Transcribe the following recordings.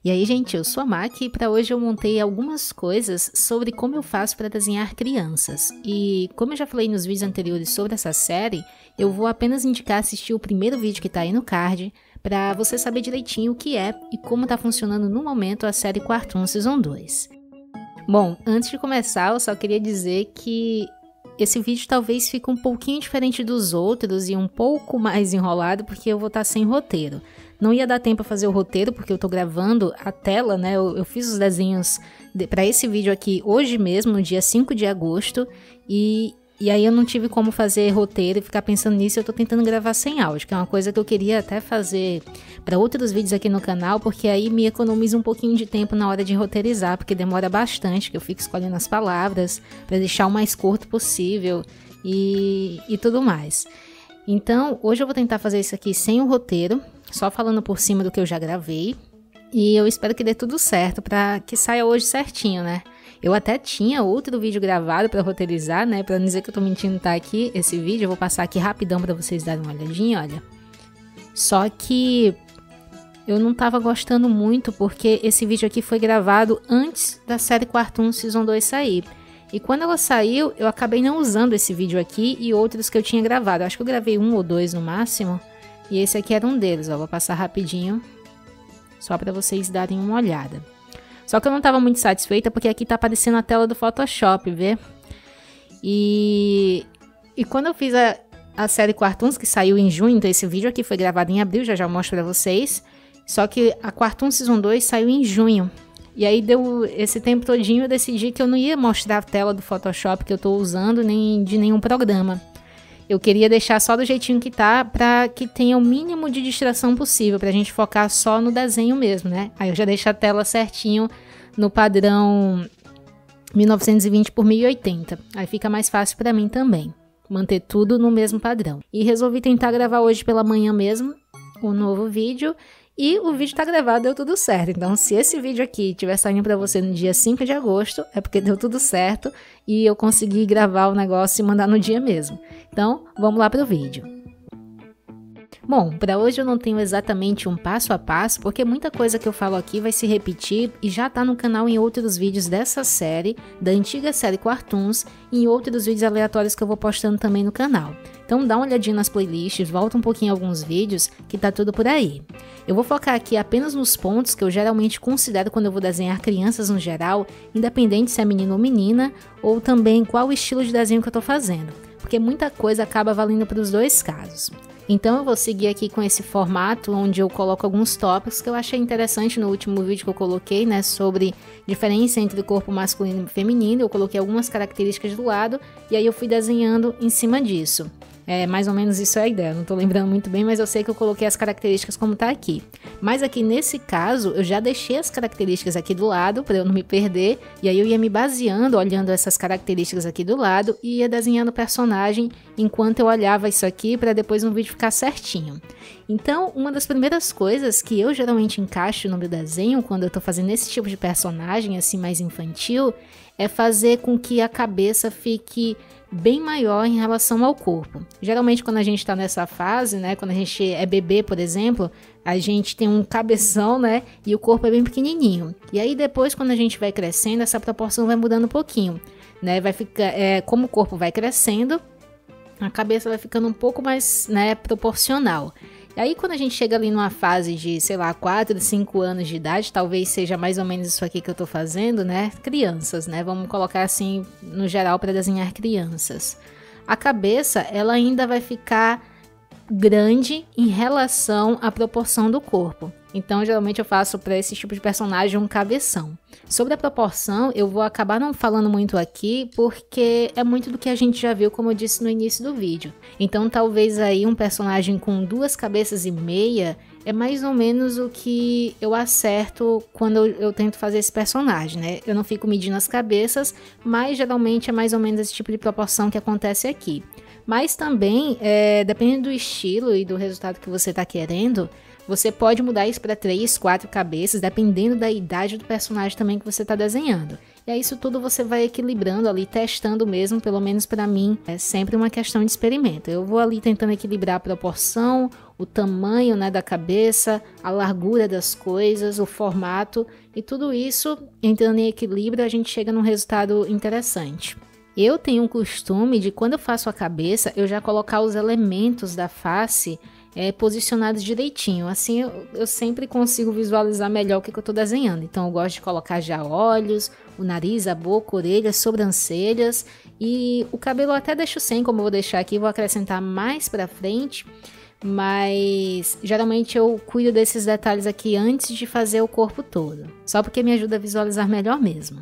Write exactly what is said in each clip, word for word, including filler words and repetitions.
E aí, gente, eu sou a Maki e para hoje eu montei algumas coisas sobre como eu faço para desenhar crianças. E como eu já falei nos vídeos anteriores sobre essa série, eu vou apenas indicar assistir o primeiro vídeo que tá aí no card, para você saber direitinho o que é e como tá funcionando no momento a série Quartoon Season dois. Bom, antes de começar, eu só queria dizer que esse vídeo talvez fique um pouquinho diferente dos outros e um pouco mais enrolado, porque eu vou estar sem roteiro. Não ia dar tempo para fazer o roteiro, porque eu tô gravando a tela, né? Eu, eu fiz os desenhos de, para esse vídeo aqui hoje mesmo, no dia cinco de agosto, e, e aí eu não tive como fazer roteiro e ficar pensando nisso. Eu tô tentando gravar sem áudio, que é uma coisa que eu queria até fazer para outros vídeos aqui no canal, porque aí me economiza um pouquinho de tempo na hora de roteirizar, porque demora bastante, que eu fico escolhendo as palavras para deixar o mais curto possível e, e tudo mais. Então, hoje eu vou tentar fazer isso aqui sem o roteiro, só falando por cima do que eu já gravei, e eu espero que dê tudo certo para que saia hoje certinho, né? Eu até tinha outro vídeo gravado para roteirizar, né? Para não dizer que eu tô mentindo, tá aqui esse vídeo, eu vou passar aqui rapidão para vocês darem uma olhadinha, olha. Só que eu não tava gostando muito porque esse vídeo aqui foi gravado antes da série Quartoon Season dois sair. E quando ela saiu, eu acabei não usando esse vídeo aqui e outros que eu tinha gravado. Eu acho que eu gravei um ou dois no máximo. E esse aqui era um deles, ó. Vou passar rapidinho, só para vocês darem uma olhada. Só que eu não estava muito satisfeita, porque aqui tá aparecendo a tela do Photoshop, vê? E, e quando eu fiz a, a série Quartoons, que saiu em junho, então esse vídeo aqui foi gravado em abril, já já mostro para vocês. Só que a Quartoon Season dois saiu em junho. E aí deu esse tempo todinho, eu decidi que eu não ia mostrar a tela do Photoshop que eu tô usando, nem de nenhum programa. Eu queria deixar só do jeitinho que tá, pra que tenha o mínimo de distração possível, pra gente focar só no desenho mesmo, né? Aí eu já deixo a tela certinho no padrão mil novecentos e vinte por mil e oitenta. Aí fica mais fácil pra mim também, manter tudo no mesmo padrão. E resolvi tentar gravar hoje pela manhã mesmo, o novo vídeo. E o vídeo tá gravado, deu tudo certo. Então, se esse vídeo aqui estiver saindo pra você no dia cinco de agosto, é porque deu tudo certo e eu consegui gravar o negócio e mandar no dia mesmo. Então, vamos lá pro vídeo. Bom, para hoje eu não tenho exatamente um passo a passo, porque muita coisa que eu falo aqui vai se repetir e já tá no canal em outros vídeos dessa série, da antiga série Quartoons, e em outros vídeos aleatórios que eu vou postando também no canal. Então dá uma olhadinha nas playlists, volta um pouquinho alguns vídeos, que tá tudo por aí. Eu vou focar aqui apenas nos pontos que eu geralmente considero quando eu vou desenhar crianças no geral, independente se é menino ou menina, ou também qual o estilo de desenho que eu tô fazendo, porque muita coisa acaba valendo para os dois casos. Então eu vou seguir aqui com esse formato, onde eu coloco alguns tópicos que eu achei interessante no último vídeo que eu coloquei, né, sobre diferença entre o corpo masculino e feminino. Eu coloquei algumas características do lado e aí eu fui desenhando em cima disso. É, mais ou menos isso é a ideia, não tô lembrando muito bem, mas eu sei que eu coloquei as características como tá aqui. Mas aqui nesse caso, eu já deixei as características aqui do lado, para eu não me perder, e aí eu ia me baseando, olhando essas características aqui do lado, e ia desenhando o personagem enquanto eu olhava isso aqui, para depois no vídeo ficar certinho. Então, uma das primeiras coisas que eu geralmente encaixo no meu desenho, quando eu tô fazendo esse tipo de personagem, assim, mais infantil, é fazer com que a cabeça fique bem maior em relação ao corpo. Geralmente quando a gente tá nessa fase, né, quando a gente é bebê, por exemplo, a gente tem um cabeção, né, e o corpo é bem pequenininho. E aí depois, quando a gente vai crescendo, essa proporção vai mudando um pouquinho, né, vai ficar, é, como o corpo vai crescendo, a cabeça vai ficando um pouco mais, né, proporcional. E aí quando a gente chega ali numa fase de, sei lá, quatro, cinco anos de idade, talvez seja mais ou menos isso aqui que eu tô fazendo, né? Crianças, né? Vamos colocar assim, no geral, para desenhar crianças. A cabeça, ela ainda vai ficar grande em relação à proporção do corpo. Então, geralmente eu faço para esse tipo de personagem um cabeção. Sobre a proporção, eu vou acabar não falando muito aqui, porque é muito do que a gente já viu, como eu disse no início do vídeo. Então, talvez aí um personagem com duas cabeças e meia é mais ou menos o que eu acerto quando eu, eu tento fazer esse personagem, né? Eu não fico medindo as cabeças, mas geralmente é mais ou menos esse tipo de proporção que acontece aqui. Mas também, é, dependendo do estilo e do resultado que você está querendo, você pode mudar isso para três, quatro cabeças, dependendo da idade do personagem também que você está desenhando. E aí isso tudo você vai equilibrando ali, testando mesmo, pelo menos para mim, é sempre uma questão de experimento. Eu vou ali tentando equilibrar a proporção, o tamanho, né, da cabeça, a largura das coisas, o formato, e tudo isso entrando em equilíbrio a gente chega num resultado interessante. Eu tenho um costume de, quando eu faço a cabeça, eu já colocar os elementos da face é, posicionados direitinho. Assim eu, eu sempre consigo visualizar melhor o que, que eu estou desenhando. Então eu gosto de colocar já olhos, o nariz, a boca, orelhas, sobrancelhas, e o cabelo eu até deixo sem, como eu vou deixar aqui, vou acrescentar mais pra frente. Mas geralmente eu cuido desses detalhes aqui antes de fazer o corpo todo, só porque me ajuda a visualizar melhor mesmo.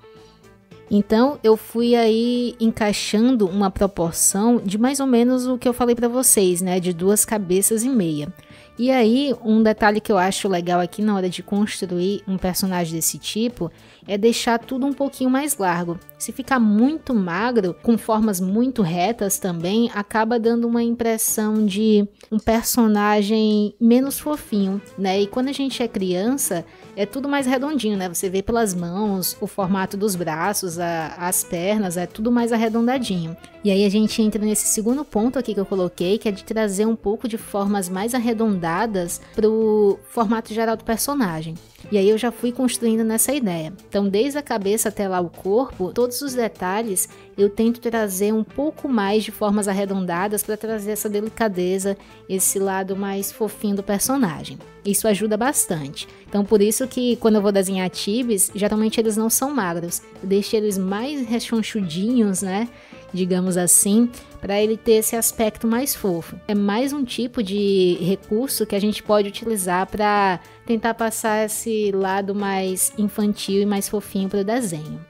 Então eu fui aí encaixando uma proporção de mais ou menos o que eu falei para vocês, né, de duas cabeças e meia. E aí, um detalhe que eu acho legal aqui na hora de construir um personagem desse tipo é deixar tudo um pouquinho mais largo. Se ficar muito magro, com formas muito retas também, acaba dando uma impressão de um personagem menos fofinho, né? E quando a gente é criança, é tudo mais redondinho, né? Você vê pelas mãos, o formato dos braços, a, as pernas, é tudo mais arredondadinho. E aí a gente entra nesse segundo ponto aqui que eu coloquei, que é de trazer um pouco de formas mais arredondadas pro formato geral do personagem. E aí eu já fui construindo nessa ideia. Então, desde a cabeça até lá o corpo, todos os detalhes eu tento trazer um pouco mais de formas arredondadas para trazer essa delicadeza, esse lado mais fofinho do personagem. Isso ajuda bastante. Então, por isso que quando eu vou desenhar tibis, geralmente eles não são magros. Eu deixo eles mais rechonchudinhos, né? Digamos assim, para ele ter esse aspecto mais fofo. É mais um tipo de recurso que a gente pode utilizar para tentar passar esse lado mais infantil e mais fofinho para o desenho.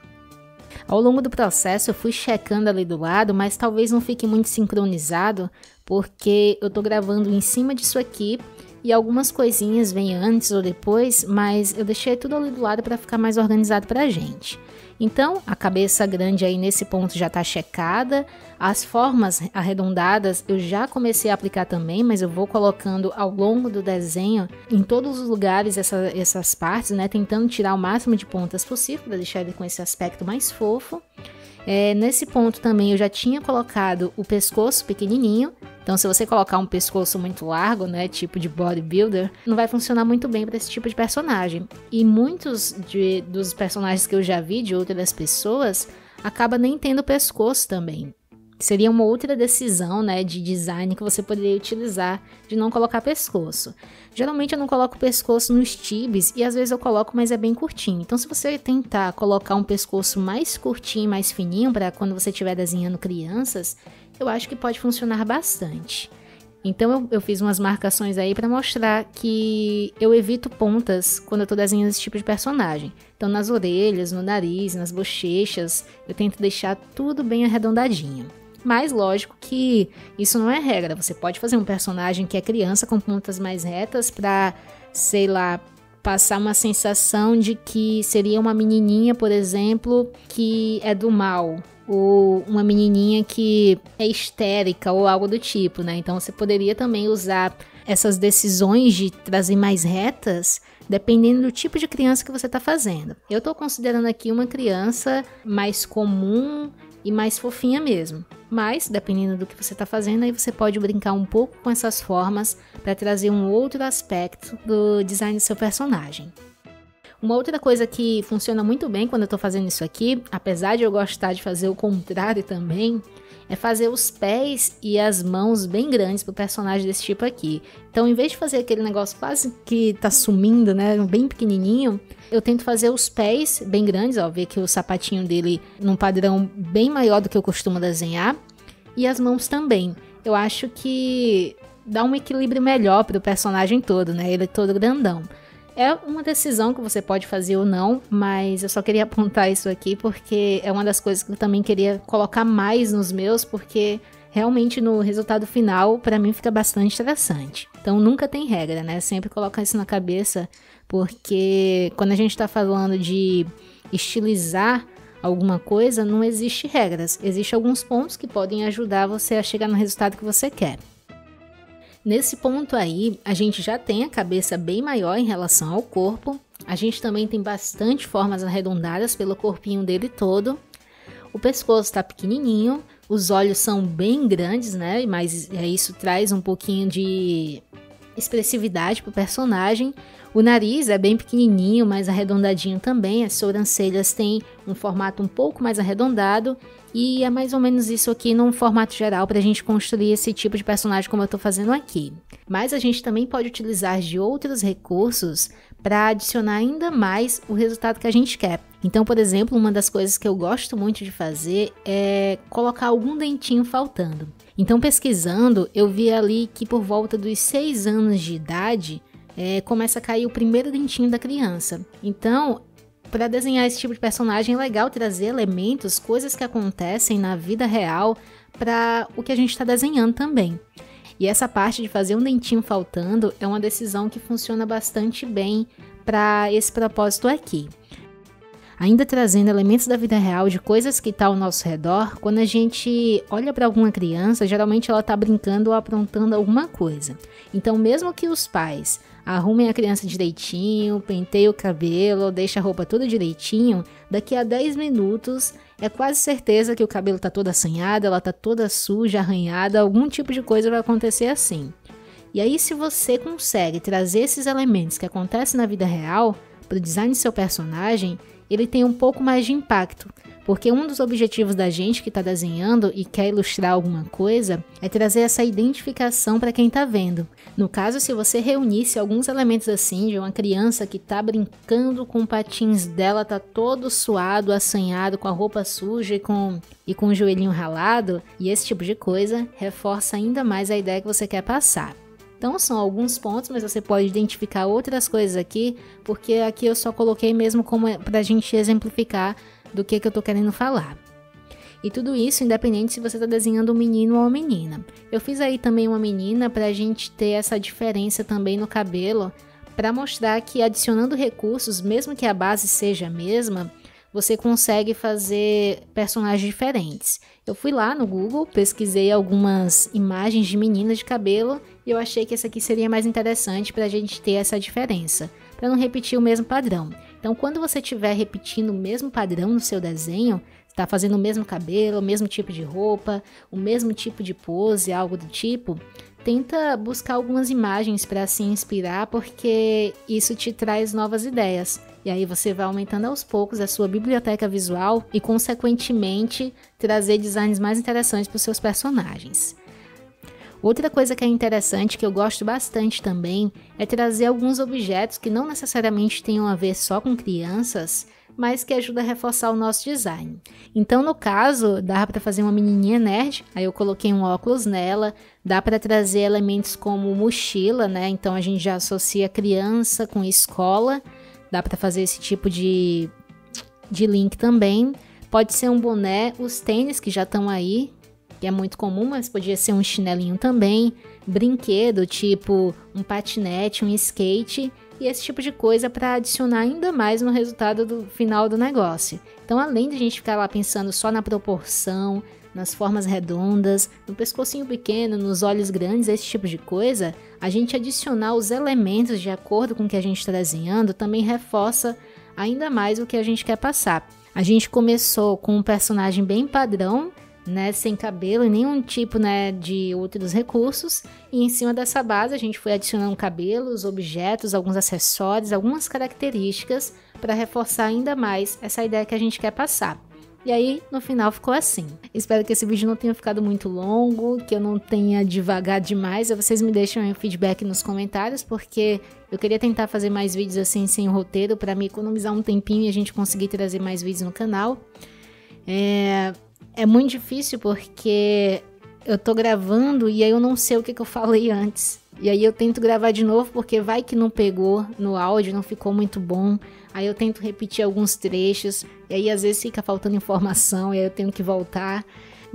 Ao longo do processo eu fui checando ali do lado, mas talvez não fique muito sincronizado, porque eu tô gravando em cima disso aqui e algumas coisinhas vêm antes ou depois, mas eu deixei tudo ali do lado para ficar mais organizado pra gente. Então, a cabeça grande aí nesse ponto já está checada, as formas arredondadas eu já comecei a aplicar também, mas eu vou colocando ao longo do desenho, em todos os lugares, essa, essas partes, né, tentando tirar o máximo de pontas possível, para deixar ele com esse aspecto mais fofo. É, nesse ponto também eu já tinha colocado o pescoço pequenininho, então se você colocar um pescoço muito largo, né, tipo de bodybuilder, não vai funcionar muito bem para esse tipo de personagem. E muitos de, dos personagens que eu já vi de outras pessoas, acaba nem tendo pescoço também. Seria uma outra decisão, né, de design que você poderia utilizar de não colocar pescoço. Geralmente eu não coloco pescoço nos tibis e às vezes eu coloco, mas é bem curtinho. Então se você tentar colocar um pescoço mais curtinho, mais fininho para quando você estiver desenhando crianças, eu acho que pode funcionar bastante. Então eu, eu fiz umas marcações aí para mostrar que eu evito pontas quando eu tô desenhando esse tipo de personagem. Então nas orelhas, no nariz, nas bochechas, eu tento deixar tudo bem arredondadinho. Mas lógico que isso não é regra, você pode fazer um personagem que é criança com pontas mais retas para, sei lá, passar uma sensação de que seria uma menininha, por exemplo, que é do mal, ou uma menininha que é histérica ou algo do tipo, né? Então você poderia também usar essas decisões de trazer mais retas dependendo do tipo de criança que você está fazendo. Eu estou considerando aqui uma criança mais comum e mais fofinha mesmo. Mas, dependendo do que você está fazendo, aí você pode brincar um pouco com essas formas para trazer um outro aspecto do design do seu personagem. Uma outra coisa que funciona muito bem quando eu estou fazendo isso aqui, apesar de eu gostar de fazer o contrário também, é fazer os pés e as mãos bem grandes para o personagem desse tipo aqui. Então, em vez de fazer aquele negócio quase que tá sumindo, né, bem pequenininho, eu tento fazer os pés bem grandes, ó, ver que o sapatinho dele num padrão bem maior do que eu costumo desenhar, e as mãos também. Eu acho que dá um equilíbrio melhor para o personagem todo, né, ele é todo grandão. É uma decisão que você pode fazer ou não, mas eu só queria apontar isso aqui porque é uma das coisas que eu também queria colocar mais nos meus, porque realmente no resultado final, para mim, fica bastante interessante. Então nunca tem regra, né? Sempre colocar isso na cabeça, porque quando a gente tá falando de estilizar alguma coisa, não existe regras. Existem alguns pontos que podem ajudar você a chegar no resultado que você quer. Nesse ponto aí, a gente já tem a cabeça bem maior em relação ao corpo, A gente também tem bastante formas arredondadas pelo corpinho dele todo. O pescoço está pequenininho, os olhos são bem grandes, né? Mas isso traz um pouquinho de expressividade para o personagem. O nariz é bem pequenininho, mais arredondadinho também. As sobrancelhas têm um formato um pouco mais arredondado. E é mais ou menos isso aqui num formato geral para a gente construir esse tipo de personagem como eu estou fazendo aqui. Mas a gente também pode utilizar de outros recursos para adicionar ainda mais o resultado que a gente quer. Então, por exemplo, uma das coisas que eu gosto muito de fazer é colocar algum dentinho faltando. Então, pesquisando, eu vi ali que por volta dos seis anos de idade, é, começa a cair o primeiro dentinho da criança. Então, para desenhar esse tipo de personagem é legal trazer elementos, coisas que acontecem na vida real para o que a gente está desenhando também. E essa parte de fazer um dentinho faltando é uma decisão que funciona bastante bem para esse propósito aqui. Ainda trazendo elementos da vida real, de coisas que estão ao nosso redor, quando a gente olha para alguma criança, geralmente ela está brincando ou aprontando alguma coisa. Então, mesmo que os pais arrumem a criança direitinho, penteiem o cabelo, deixem a roupa toda direitinho, daqui a dez minutos é quase certeza que o cabelo está todo assanhado, ela está toda suja, arranhada, algum tipo de coisa vai acontecer assim. E aí, se você consegue trazer esses elementos que acontecem na vida real para o design do seu personagem, ele tem um pouco mais de impacto, porque um dos objetivos da gente que está desenhando e quer ilustrar alguma coisa é trazer essa identificação para quem está vendo. No caso, se você reunisse alguns elementos assim, de uma criança que está brincando com patins dela, tá todo suado, assanhado, com a roupa suja e com, e com o joelhinho ralado, e esse tipo de coisa reforça ainda mais a ideia que você quer passar. Então são alguns pontos, mas você pode identificar outras coisas aqui, porque aqui eu só coloquei mesmo como para a gente exemplificar do que, que eu estou querendo falar. E tudo isso independente se você está desenhando um menino ou uma menina. Eu fiz aí também uma menina para a gente ter essa diferença também no cabelo, para mostrar que adicionando recursos, mesmo que a base seja a mesma, você consegue fazer personagens diferentes. Eu fui lá no Google, pesquisei algumas imagens de meninas de cabelo e eu achei que essa aqui seria mais interessante para a gente ter essa diferença, para não repetir o mesmo padrão. Então, quando você estiver repetindo o mesmo padrão no seu desenho, está fazendo o mesmo cabelo, o mesmo tipo de roupa, o mesmo tipo de pose, algo do tipo, tenta buscar algumas imagens para se inspirar, porque isso te traz novas ideias. E aí você vai aumentando aos poucos a sua biblioteca visual e, consequentemente, trazer designs mais interessantes para os seus personagens. Outra coisa que é interessante, que eu gosto bastante também, é trazer alguns objetos que não necessariamente tenham a ver só com crianças, mas que ajuda a reforçar o nosso design. Então, no caso, dá para fazer uma menininha nerd, aí eu coloquei um óculos nela, dá para trazer elementos como mochila, né? Então a gente já associa criança com escola, dá para fazer esse tipo de, de link também. Pode ser um boné, os tênis que já estão aí, que é muito comum, mas podia ser um chinelinho também, brinquedo tipo um patinete, um skate e esse tipo de coisa para adicionar ainda mais no resultado do final do negócio. Então, além de a gente ficar lá pensando só na proporção, nas formas redondas, no pescocinho pequeno, nos olhos grandes, esse tipo de coisa, a gente adicionar os elementos de acordo com o que a gente está desenhando também reforça ainda mais o que a gente quer passar. A gente começou com um personagem bem padrão, né, sem cabelo e nenhum tipo, né, de outros recursos, e em cima dessa base a gente foi adicionando cabelos, objetos, alguns acessórios, algumas características para reforçar ainda mais essa ideia que a gente quer passar. E aí, no final ficou assim. Espero que esse vídeo não tenha ficado muito longo, que eu não tenha divagado demais. Vocês me deixam um feedback nos comentários, porque eu queria tentar fazer mais vídeos assim, sem roteiro, para me economizar um tempinho e a gente conseguir trazer mais vídeos no canal. É... É muito difícil porque eu tô gravando e aí eu não sei o que, que eu falei antes. E aí eu tento gravar de novo porque vai que não pegou no áudio, não ficou muito bom. Aí eu tento repetir alguns trechos e aí às vezes fica faltando informação e aí eu tenho que voltar.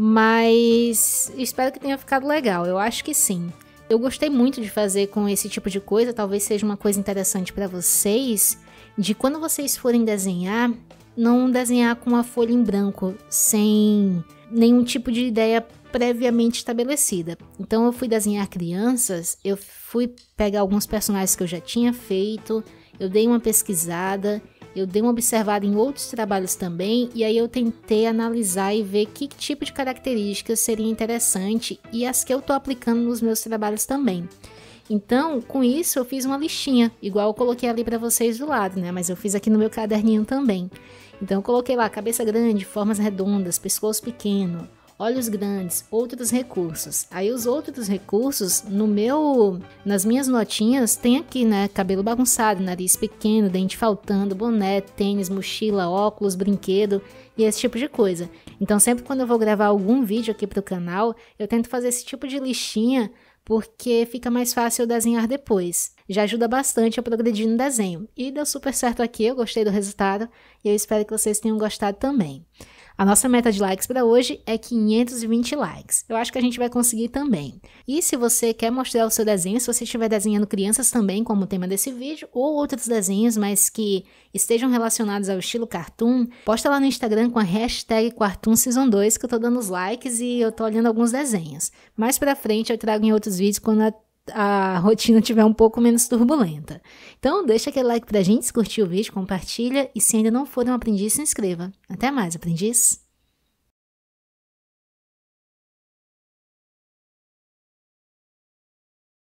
Mas espero que tenha ficado legal, eu acho que sim. Eu gostei muito de fazer com esse tipo de coisa, talvez seja uma coisa interessante para vocês, de quando vocês forem desenhar, não desenhar com uma folha em branco, sem nenhum tipo de ideia previamente estabelecida. Então eu fui desenhar crianças, eu fui pegar alguns personagens que eu já tinha feito, eu dei uma pesquisada, eu dei uma observada em outros trabalhos também, e aí eu tentei analisar e ver que tipo de características seria interessante e as que eu tô aplicando nos meus trabalhos também. Então, com isso, eu fiz uma listinha, igual eu coloquei ali para vocês do lado, né? Mas eu fiz aqui no meu caderninho também. Então, eu coloquei lá cabeça grande, formas redondas, pescoço pequeno, olhos grandes, outros recursos. Aí os outros recursos, no meu, nas minhas notinhas, tem aqui, né? Cabelo bagunçado, nariz pequeno, dente faltando, boné, tênis, mochila, óculos, brinquedo e esse tipo de coisa. Então, sempre quando eu vou gravar algum vídeo aqui pro canal, eu tento fazer esse tipo de listinha, porque fica mais fácil eu desenhar depois. Já ajuda bastante a progredir no desenho. E deu super certo aqui, eu gostei do resultado e eu espero que vocês tenham gostado também. A nossa meta de likes para hoje é quinhentos e vinte likes. Eu acho que a gente vai conseguir também. E se você quer mostrar o seu desenho, se você estiver desenhando crianças também, como o tema desse vídeo, ou outros desenhos, mas que estejam relacionados ao estilo cartoon, posta lá no Instagram com a hashtag Cartoon Season dois, que eu tô dando os likes e eu tô olhando alguns desenhos. Mais pra frente eu trago em outros vídeos quando a a rotina estiver um pouco menos turbulenta. Então deixa aquele like pra gente, se curtiu o vídeo, compartilha e se ainda não for um aprendiz, se inscreva. Até mais, aprendiz!